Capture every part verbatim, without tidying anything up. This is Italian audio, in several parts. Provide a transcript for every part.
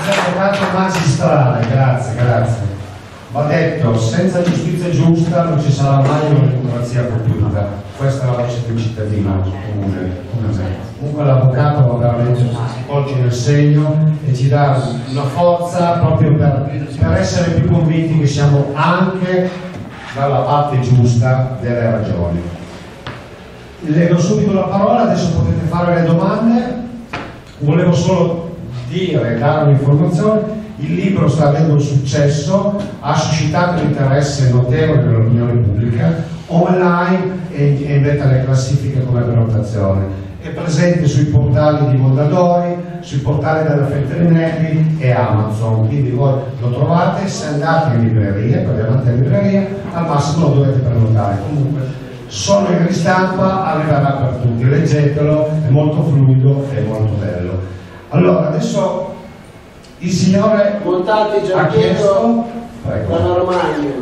avvocato magistrale, grazie, grazie. Va detto, senza giustizia giusta non ci sarà mai una democrazia compiuta. Questa è la voce di un cittadino comune come me. Comunque l'avvocato va veramente, si porge nel segno e ci dà una forza proprio per, per essere più convinti che siamo anche dalla parte giusta delle ragioni. Leggo subito la parola, adesso potete fare le domande. Volevo solo dire, dare un'informazione. Il libro sta avendo un successo, ha suscitato un interesse notevole nell'opinione pubblica, online e, e in beta alle classifiche come prenotazione. È presente sui portali di Mondadori, sui portali della Feltrinelli e Amazon, quindi voi lo trovate. Se andate in libreria, per davanti in libreria, al massimo lo dovete prenotare. Comunque solo in ristampa arriverà per tutti, leggetelo, è molto fluido e molto bello. Allora, adesso il signore Montati ha chiesto da Normagno.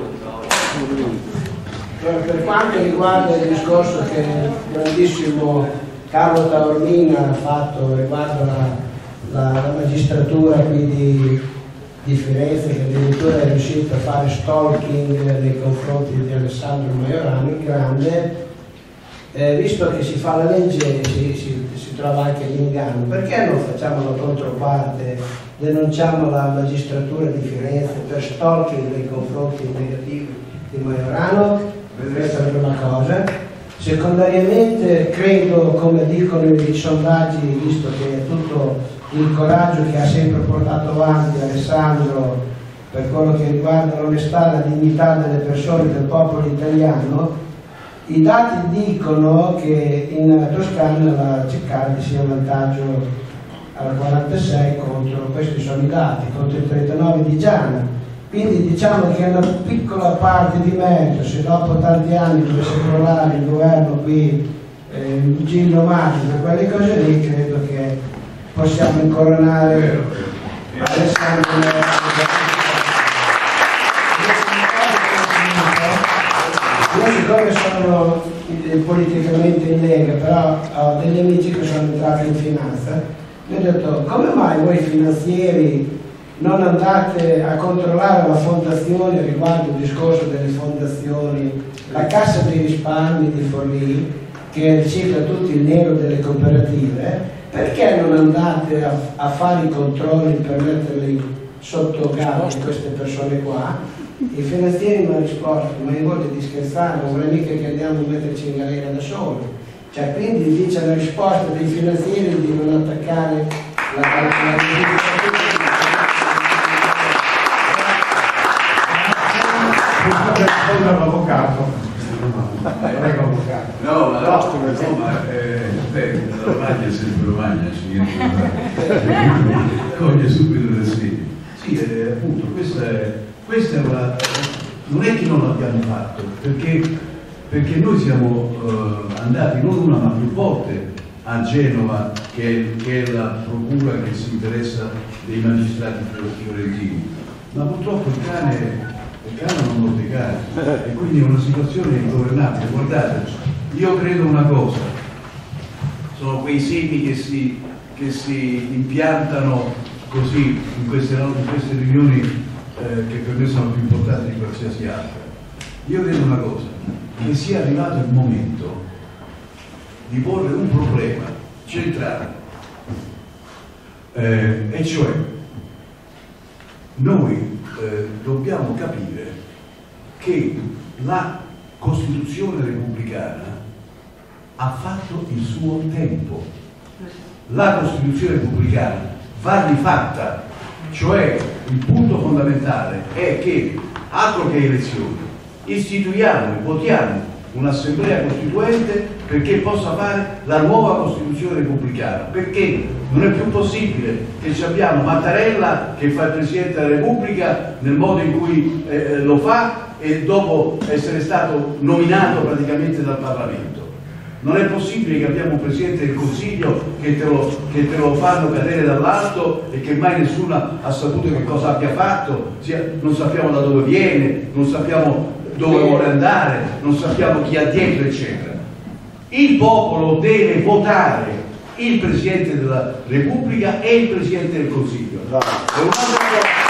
Per quanto riguarda il discorso che il grandissimo Carlo Taormina ha fatto riguardo la, la, la magistratura qui di, di Firenze, che addirittura è riuscito a fare stalking nei confronti di Alessandro Majorano il Grande, eh, visto che si fa la legge e si, si, si trova anche l'inganno, perché non facciamo la controparte, denunciamo la magistratura di Firenze per stalking nei confronti negativi di Majorano? Questa è la prima cosa. Secondariamente credo, come dicono i sondaggi, visto che tutto il coraggio che ha sempre portato avanti Alessandro per quello che riguarda l'onestà e la dignità delle persone, del popolo italiano, i dati dicono che in Toscana la Ceccardi sia un vantaggio al quarantasei contro, questi sono i dati, contro il trentanove di Gianni. Quindi diciamo che è una piccola parte di merito, se dopo tanti anni dovesse crollare il governo qui, eh, Giglio Magico, quelle cose lì, credo che possiamo incoronare Alessandro. Io siccome sono politicamente in Lega, però ho degli amici che sono entrati in finanza, mi ho detto come mai voi finanzieri non andate a controllare la fondazione riguardo il discorso delle fondazioni, la cassa dei risparmi di Forlì che ricicla tutto il nero delle cooperative, perché non andate a, a fare i controlli per metterli sotto gara queste persone qua? I finanzieri mi hanno risposto, ma io voglio di scherzare, non vuole mica che andiamo a metterci in galera da soli. Cioè, quindi dice la risposta dei finanzieri di non attaccare la, la, la l'avvocato. No, ma no, insomma, eh, beh, la Romagna è sempre Romagna, coglie subito le sedi. Sì, eh, appunto, questa è, questa è una, non è che non l'abbiamo fatto, perché, perché noi siamo eh, andati non una ma più volte a Genova, che è, che è la procura che si interessa dei magistrati fiorentini, ma purtroppo il cane il cane non morde cane e quindi è una situazione ingovernabile. Guardate, io credo una cosa, sono quei semi che si, che si impiantano così in queste, in queste riunioni eh, che per me sono più importanti di qualsiasi altra. Io credo una cosa, che sia arrivato il momento di porre un problema centrale, eh, e cioè noi Eh, dobbiamo capire che la Costituzione repubblicana ha fatto il suo tempo. La Costituzione repubblicana va rifatta, cioè il punto fondamentale è che, altro che elezioni, istituiamo e votiamo un'assemblea costituente perché possa fare la nuova Costituzione repubblicana, perché non è più possibile che ci abbiamo Mattarella che fa il Presidente della Repubblica nel modo in cui eh, lo fa e dopo essere stato nominato praticamente dal Parlamento. Non è possibile che abbiamo un Presidente del Consiglio che te lo, che te lo fanno cadere dall'alto e che mai nessuno ha saputo che cosa abbia fatto, non sappiamo da dove viene, non sappiamo dove vuole andare, non sappiamo chi ha dietro, eccetera. Il popolo deve votare il Presidente della Repubblica e il Presidente del Consiglio. E un'altra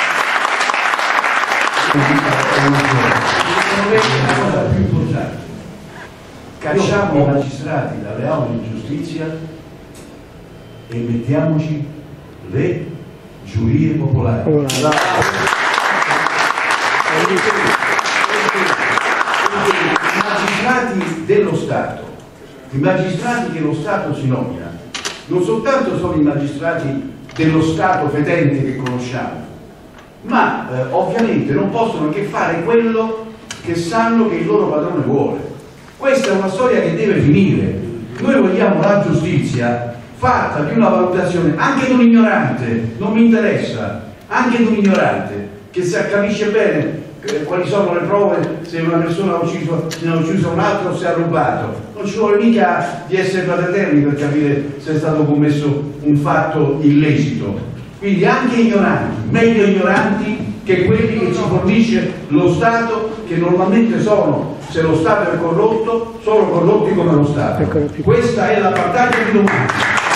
cosa, una cosa più importante, cacciamo i magistrati dalle aule di giustizia e mettiamoci le giurie popolari. I magistrati dello Stato, i magistrati che lo Stato si nomina, non soltanto sono i magistrati dello Stato fedente che conosciamo, ma eh, ovviamente non possono che fare quello che sanno che il loro padrone vuole. Questa è una storia che deve finire. Noi vogliamo la giustizia fatta di una valutazione anche di un ignorante, non mi interessa, anche di un ignorante che sa, capisce bene eh, quali sono le prove, se una persona ha ucciso, ne ha ucciso un altro o se ha rubato. Non ci vuole mica di essere paterni per capire se è stato commesso un fatto illecito. Quindi anche ignoranti, meglio ignoranti che quelli che ci fornisce lo Stato, che normalmente sono, se lo Stato è corrotto, sono corrotti come lo Stato. Questa è la battaglia di domani.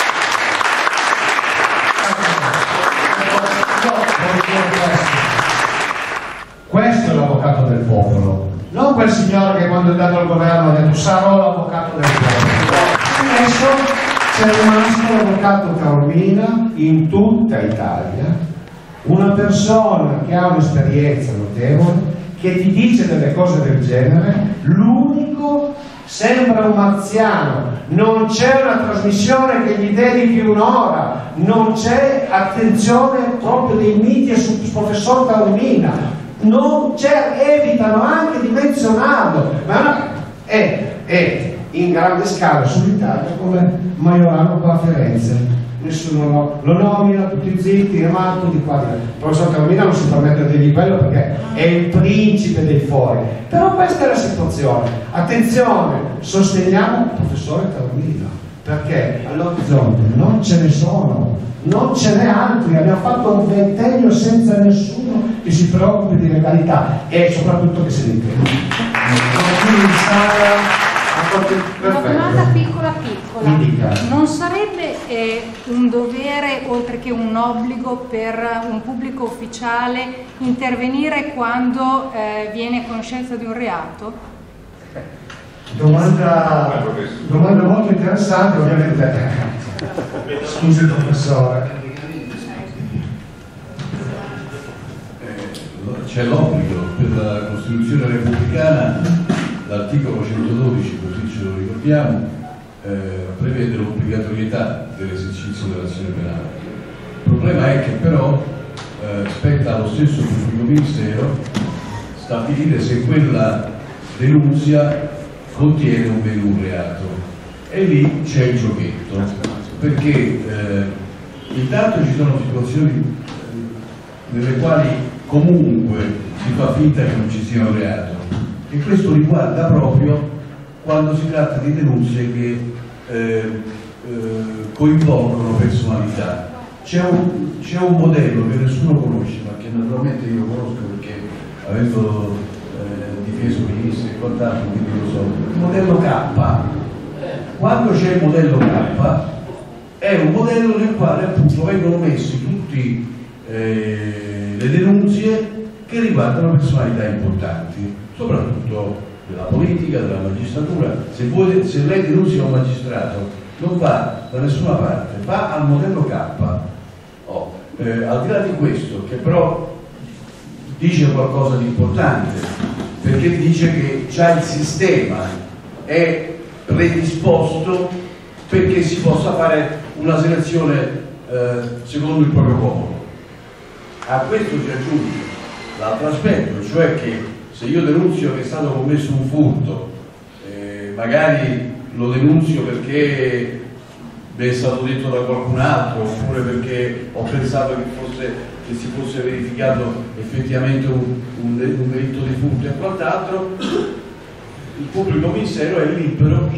Questo è l'avvocato del popolo, non quel signore che quando è andato al governo ha detto sarò l'avvocato del popolo. Adesso c'è rimasto l'avvocato Taormina in tutta Italia, una persona che ha un'esperienza notevole, che ti dice delle cose del genere, l'unico, sembra un marziano, non c'è una trasmissione che gli dedichi un'ora, non c'è attenzione proprio dei media sul professor Taormina, non c'è, evitano anche di menzionarlo, ma è, è in grande scala sull'Italia come Majorano qua a Firenze. Nessuno lo, lo nomina, tutti zitti, ma tutti qua. Il professor Taormina non si permette di dirgli quello perché è il principe dei fori. Però questa è la situazione. Attenzione, sosteniamo il professore Taormina, perché all'orizzonte non ce ne sono, non ce n'è altri. Abbiamo fatto un ventennio senza nessuno che si preoccupi di legalità e soprattutto che se ne intenda. In sala. Una domanda piccola piccola, non sarebbe eh, un dovere oltre che un obbligo per un pubblico ufficiale intervenire quando eh, viene a conoscenza di un reato? Domanda, domanda molto interessante, ovviamente. Scusi professore. Eh, c'è l'obbligo per la Costituzione repubblicana. L'articolo centododici, così ce lo ricordiamo, eh, prevede l'obbligatorietà dell'esercizio dell'azione penale. Il problema è che però eh, spetta allo stesso pubblico ministero stabilire se quella denunzia contiene o meno un reato. E lì c'è il giochetto, perché eh, intanto ci sono situazioni nelle quali comunque si fa finta che non ci sia un reato. E questo riguarda proprio quando si tratta di denunce che eh, eh, coinvolgono personalità. C'è un, c'è un modello che nessuno conosce, ma che naturalmente io conosco perché avendo eh, difeso ministri e quant'altro, quindi lo so. Il modello K. Quando c'è il modello K è un modello nel quale appunto vengono messi tutte eh, le denunzie che riguardano personalità importanti, soprattutto della politica, della magistratura. Se, voi, se lei denunzia un magistrato non va da nessuna parte, va al modello K. Oh, eh, al di là di questo, che però dice qualcosa di importante, perché dice che già il sistema è predisposto perché si possa fare una selezione eh, secondo il proprio comodo. A questo si aggiunge l'altro aspetto, cioè che se io denunzio che è stato commesso un furto, eh, magari lo denunzio perché mi è stato detto da qualcun altro, oppure perché ho pensato che, fosse, che si fosse verificato effettivamente un, un, un delitto di furto e quant'altro, il pubblico ministero è libero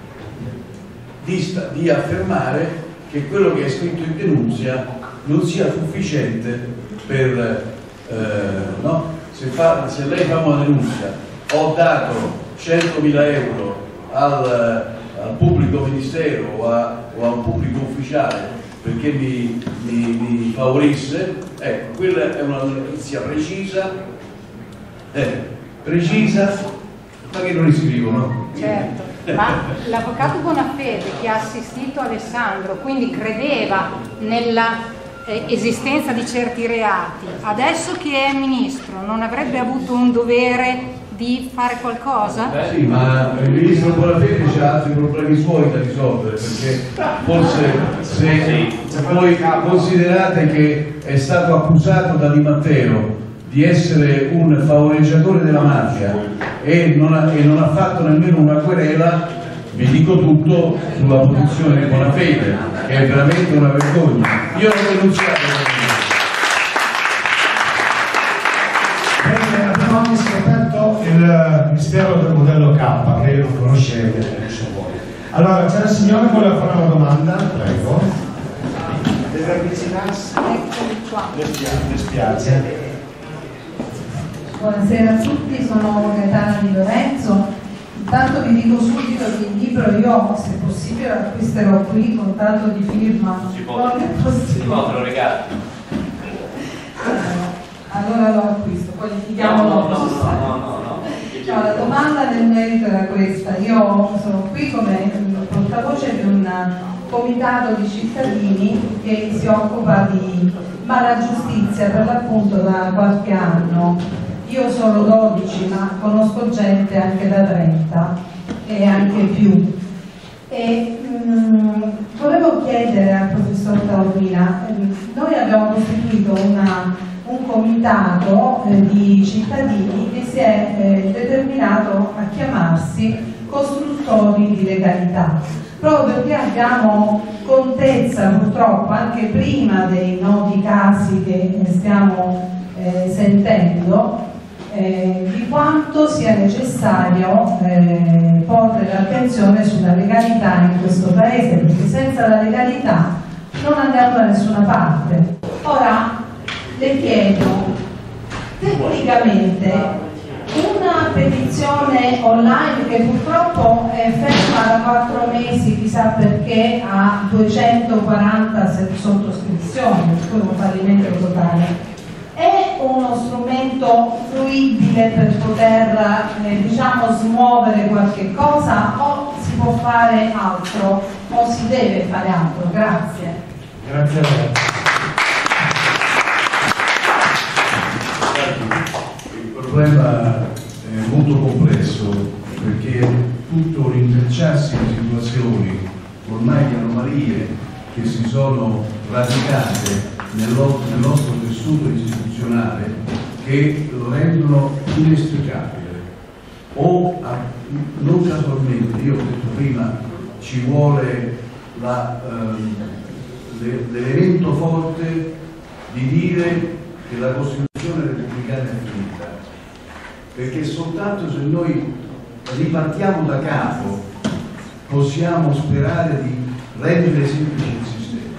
di, di affermare che quello che è scritto in denunzia non sia sufficiente per eh, no? se, fa, se lei fa una denuncia, ho dato centomila euro al, al pubblico ministero o a, o a un pubblico ufficiale perché mi, mi, mi favorisse. Ecco, quella è una notizia precisa, eh, precisa, ma che non iscrivono. Certo, ma l'avvocato Bonafede che ha assistito Alessandro, quindi credeva nella eh, esistenza di certi reati, adesso che è ministro non avrebbe avuto un dovere di fare qualcosa? Eh sì, ma il ministro Bonafede ha altri problemi suoi da risolvere, perché forse se, se voi considerate che è stato accusato da Di Matteo di essere un favoreggiatore della mafia e non ha, e non ha fatto nemmeno una querela, vi dico tutto sulla posizione di Bonafede, che è veramente una vergogna. Io non denunziato. Abbiamo anche scoperto il mistero del modello K, che lo conoscete, adesso voi. Allora, c'è la signora che voleva fare una domanda, prego. Deve avvicinarsi. Eccomi qua. Le spiace. Buonasera a tutti, sono Gaetana Di Lorenzo. Intanto vi dico subito che il libro io, se possibile, acquisterò qui con tanto di firma. Si può, si può, te lo regalo. Allora lo acquisto, poi litighiamo no, dopo. no, no, no, no, no. No, la domanda nel merito era questa. Io sono qui come portavoce di un comitato di cittadini che si occupa di malagiustizia per l'appunto da qualche anno. Io sono dodici, ma conosco gente anche da trenta e anche più. E mh, volevo chiedere al professor Taormina, noi abbiamo costituito una, un comitato eh, di cittadini che si è eh, determinato a chiamarsi costruttori di legalità, proprio perché abbiamo contezza purtroppo anche prima dei noti casi che stiamo eh, sentendo eh, di quanto sia necessario eh, porre l'attenzione sulla legalità in questo paese, perché senza la legalità non andiamo da nessuna parte. Ora le chiedo, tecnicamente una petizione online che purtroppo è ferma da quattro mesi, chissà perché, ha duecentoquaranta sottoscrizioni, per cui un fallimento totale, è uno strumento fruibile per poter eh, diciamo smuovere qualche cosa, o si può fare altro o si deve fare altro? Grazie. Grazie a lei. Il problema è molto complesso, perché è tutto un intrecciarsi di situazioni, ormai di anomalie che si sono radicate nel nostro tessuto istituzionale, che lo rendono inestricabile. O non casualmente, io ho detto prima, ci vuole ehm, l'elemento forte di dire che la Costituzione repubblicana è finita, perché soltanto se noi ripartiamo da capo possiamo sperare di rendere semplice il sistema,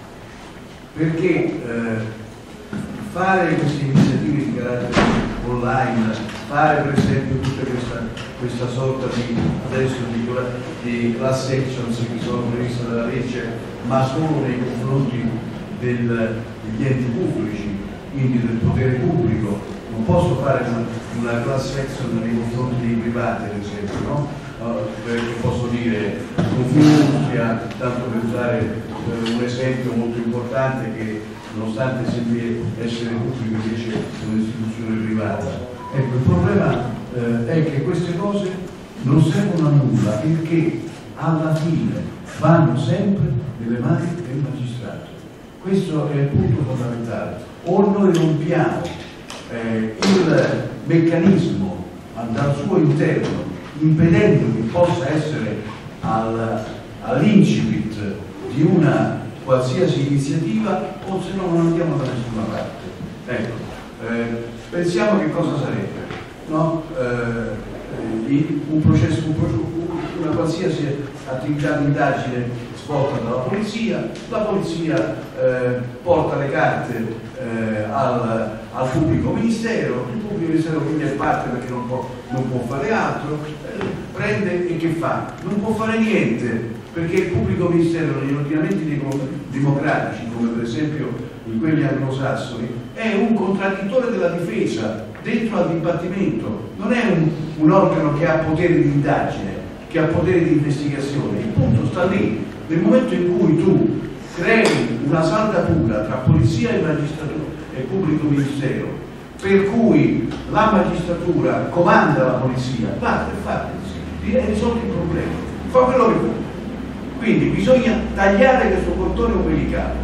perché eh, fare queste iniziative di carattere online, fare per esempio tutta questa, questa sorta di adesso di, di class actions che sono previste dalla legge, ma solo nei confronti del, degli enti pubblici, quindi del potere pubblico. Non posso fare una, una class action nei confronti dei privati, ad esempio, no? Uh, perché posso dire Confindustria, tanto per usare uh, un esempio molto importante, che nonostante sembri essere pubblico invece è un'istituzione privata. Ecco, il problema uh, è che queste cose non servono a nulla, perché alla fine vanno sempre nelle mani del magistrato. Questo è il punto fondamentale. O noi rompiamo eh, il meccanismo dal suo interno, impedendo che possa essere al, all'incipit di una qualsiasi iniziativa, o se no non andiamo da nessuna parte. Ecco, eh, pensiamo che cosa sarebbe, no? Eh, un processo, un processo, una qualsiasi attività di indagine svolta dalla polizia, la polizia eh, porta le carte eh, al, al pubblico ministero, il pubblico ministero quindi è parte perché non può, non può fare altro, eh, prende e che fa? Non può fare niente, perché il pubblico ministero negli ordinamenti democratici, come per esempio in quelli anglosassoni, è un contraddittore della difesa dentro al dibattimento, non è un, un organo che ha potere di indagine, che ha potere di investigazione. Il punto sta lì. Nel momento in cui tu crei una saldatura tra polizia e magistratura e pubblico ministero, per cui la magistratura comanda la polizia, basta, è fatto, è risolto il problema, fa quello che vuole. Quindi bisogna tagliare questo cordone umbilical.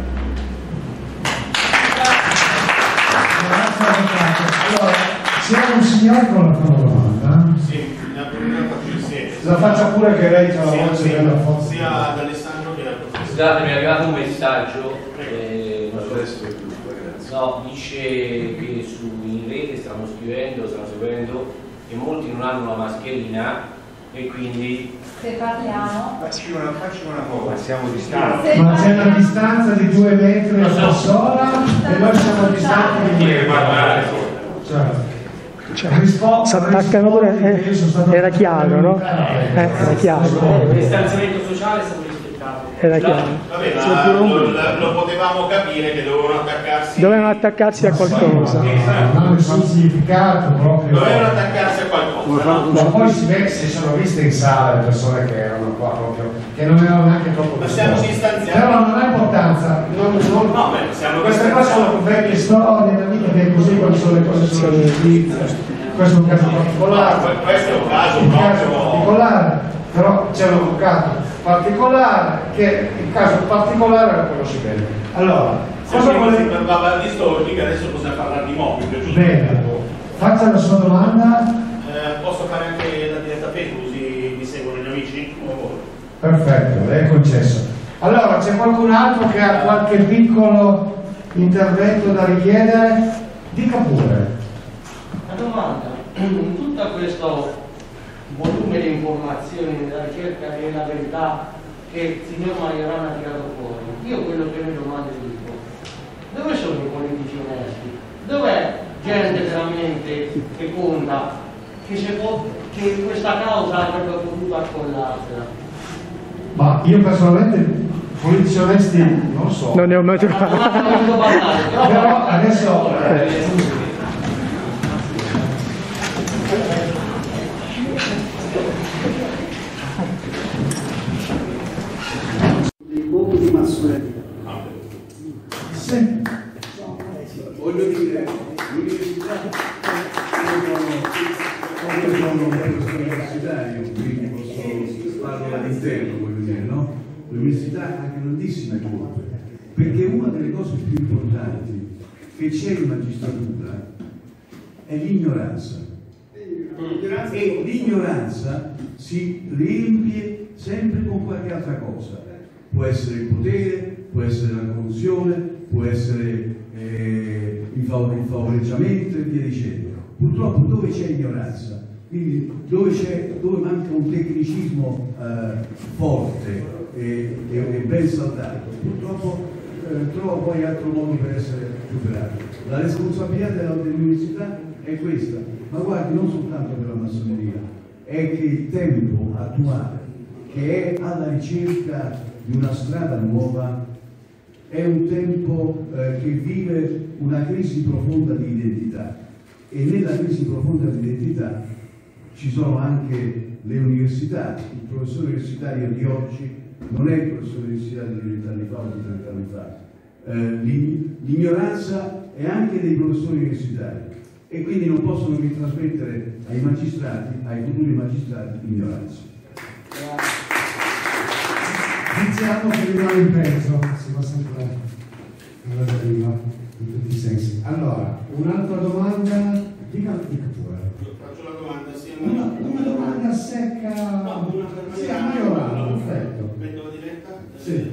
Allora, c'è un signore con la prima domanda? Sì, la prima faccio insieme. La faccia pure che lei c'ha la Sia- voce sia- della forza. sia ad Alessandro che al professore. Scusate, mi è arrivato un messaggio, eh, non so- Adesso è giusto, ragazzi. no, dice che su in rete stanno scrivendo, stanno seguendo che molti non hanno la mascherina e quindi Se parliamo, Ma sì, ma facciamo una cosa, siamo distanti. se Ma c'è una parliamo- distanza di due metri a persona e noi siamo distanti di Deve parlare. Certo. Cioè, Rispo- si attaccano pure, rispondi eh, che io sono stato- era chiaro, no? Eh, era chiaro. Il distanziamento sociale è stato rispettato. Era chiaro. Vabbè, ma lo, lo- lo potevamo capire che dovevano attaccarsi. Dovevano attaccarsi a qualcosa. Non ha nessun significato proprio. Dovevano attaccarsi a qualcosa. no? Ma poi si vede, si sono viste in sala le persone che erano qua proprio, che non erano neanche troppo Ma siamo disposte. distanziati. Però non ha importanza, non, non- No, beh, siamo queste qua sono vecchie storie, la vita che è così, quando sono le cose sono giustizia. Questo è un caso particolare. No, questo è un caso Un caso proprio- particolare, però c'è un avvocato particolare che il caso particolare è quello si vede. Allora, Se cosa prima si vuole... parlava di storica, adesso possiamo parlare di mobile, giusto? Bene, faccia la sua domanda. Eh, posso fare anche la diretta Facebook così mi seguono gli amici? O- Perfetto, lei è concesso. Allora, c'è qualcun altro che ha qualche piccolo intervento da richiedere? Dica pure. La domanda, in tutto questo volume di informazioni nella ricerca della verità che il signor Majorana ha tirato fuori, io quello che mi domando dico, dove sono i politici onesti? Dov'è gente veramente che conta, che, se può, che questa causa avrebbe potuto accollarsela? Ma io personalmente politici onesti non lo so. Non ne ho mai Ma non trovato. ha voluto parlare, però- Però adesso eh, dei luoghi di massoneria. sì. Voglio dire, l'università, io sono un professore universitario, quindi posso farlo all'interno, voglio dire, no? L'università ha grandissime colpe, perché una delle cose più importanti che c'è in magistratura è l'ignoranza. E l'ignoranza si riempie sempre con qualche altra cosa. Può essere il potere, può essere la corruzione, può essere eh, il, favor- il favoreggiamento e via dicendo. Purtroppo dove c'è ignoranza, quindi dove, c'è, dove manca un tecnicismo eh, forte e, e, e ben saldato, purtroppo eh, trova poi altro modo per essere superato. La responsabilità della- dell'università è questa, ma guardi, non soltanto per la massoneria, è che il tempo attuale, che è alla ricerca di una strada nuova, è un tempo eh, che vive una crisi profonda di identità, e nella crisi profonda di identità ci sono anche le università. Il professore universitario di oggi non è il professore universitario di vent'anni fa o di trent'anni fa. Eh, l'ig- l'ignoranza è anche dei professori universitari, e quindi non possono che trasmettere ai magistrati, ai futuri magistrati, ignoranza. Diciamo che rimane in peso, si va sempre alla deriva, in tutti i sensi. Allora, un'altra domanda, dica, dica pure. Faccio la domanda sia a Una, Mario- una domanda secca. No, una per Sì, a Mario. Majorana, perfetto. Metto la diretta? Sì.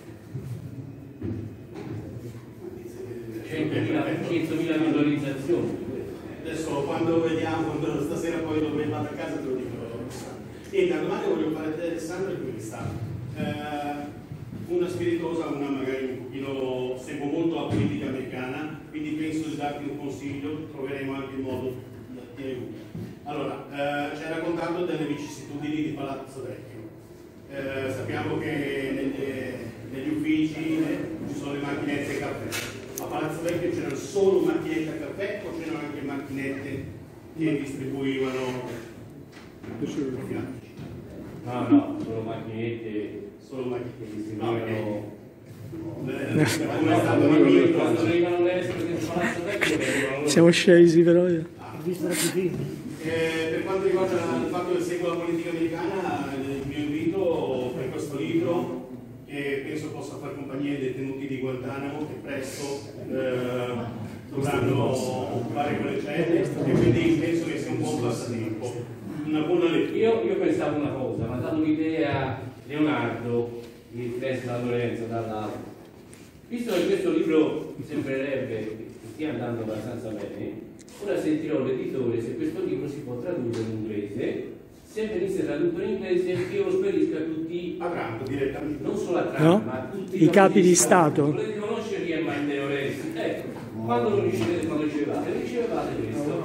centomila visualizzazioni. Adesso quando vediamo, quando stasera poi dove vado a casa te lo dico. E la domanda che voglio fare a te, Alessandro, è questa. Eh, una spiritosa, una magari un pochino, seguo molto la politica americana, quindi penso di darti un consiglio, troveremo anche il modo di ti aiutare. Allora, eh, ci hai raccontato delle vicissitudini di Palazzo Vecchio. Eh, sappiamo che negli, negli uffici eh, ci sono le macchinette caffè. A Palazzo Vecchio c'erano solo macchinette a caffè o c'erano anche macchinette che distribuivano profilattici? No, no, solo macchinette, solo macchinette che distribuivano. Come è stato riempito quando venivano all'estero del Palazzo Vecchio? Siamo scesi però. Eh, per quanto riguarda il fatto che seguo la politica americana, il mio invito per questo libro, che penso possa far compagnia ai detenuti di Guantanamo che presto eh, dovranno occupare quelle celle, e quindi penso che sia un buon passatempo, una buona lettura. Io, io pensavo una cosa, mi ha dato un'idea Leonardo di Firenze da Lorenzo dall'altro. Visto che questo libro mi sembrerebbe che stia andando abbastanza bene, ora sentirò l'editore se questo libro si può tradurre in inglese. Se venisse tradotto in inglese, io lo spedisco a tutti, a Trump direttamente, non solo a Trump, No? ma a tutti I capi di Stato. Volete conoscere chi è Matteo Renzi? Ecco, quando lo ricevete, quando ricevate, ricevate questo.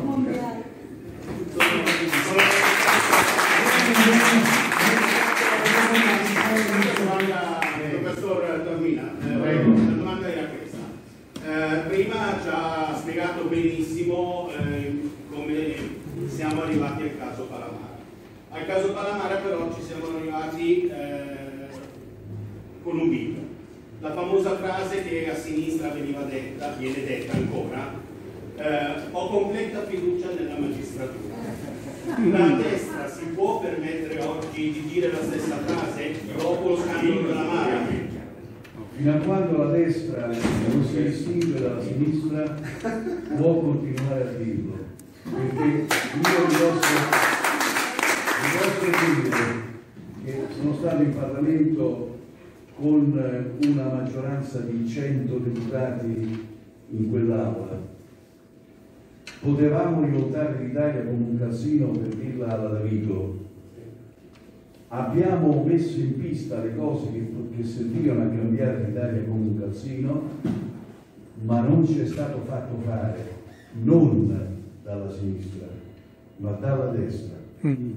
Professor Taormina, eh, la domanda era questa. Eh, prima ci ha spiegato benissimo eh, come siamo arrivati al caso Palamara. Al caso Palamara però ci siamo arrivati eh, con un bivio. La famosa frase che a sinistra veniva detta, viene detta ancora, eh, ho completa fiducia nella magistratura. La destra si può permettere oggi di dire la stessa frase dopo lo scandalo della Mara? Fino a quando la destra non si distingue dalla sinistra può continuare a dirlo, perché io vi posso, vi posso dire che sono stato in Parlamento con una maggioranza di cento deputati in quell'aula. Potevamo rivoltare l'Italia come un casino, per dirla alla Davigo. Abbiamo messo in pista le cose che, che servivano a cambiare l'Italia come un calzino, ma non ci è stato fatto fare, non dalla sinistra, ma dalla destra. Mm.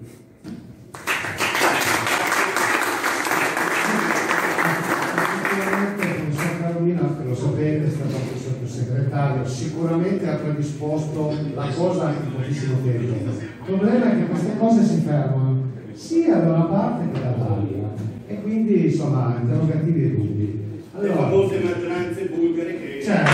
Che lo sapete, è stato anche il sottosegretario, sicuramente ha predisposto la cosa in pochissimo tempo. Il problema è che queste cose si fermano sia da una parte che dall'altra, e quindi insomma interrogativi e dubbi. Allora, le famose maggioranze bulgare che... Certo.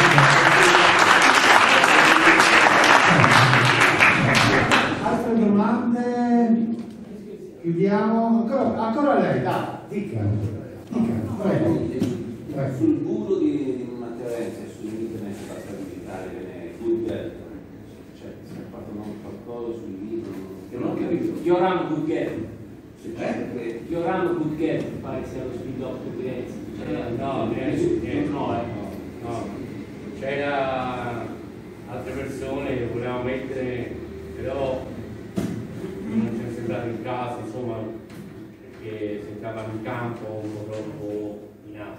Altre domande? Chiudiamo? Ancora, ancora lei, dai, dica. Dica, prego. Sul bulo di, di Matteo Renzi e sull'internet basta digitare Google, cioè si è fatto qualcosa sul libro che non ho capito. Yoram Guggen, eh? Yoram Guggen pare sia lo spin-off di Renzi. No, niente, no, no, c'era altre persone che volevamo mettere, però non ci è sembrato il caso, insomma, perché si entrava in campo un po' troppo in atto.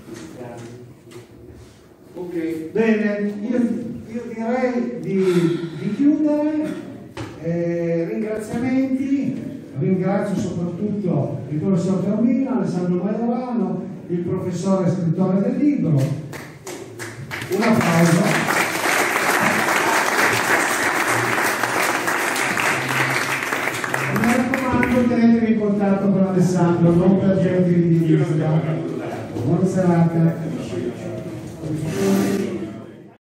Ok, bene, io, io direi di, di chiudere. Eh, ringraziamenti, ringrazio soprattutto il professor Taormina, Alessandro Majorano, il professore scrittore del libro. Un applauso. Mi raccomando, tenetevi in contatto con Alessandro, non per gente di vista. Buona serata.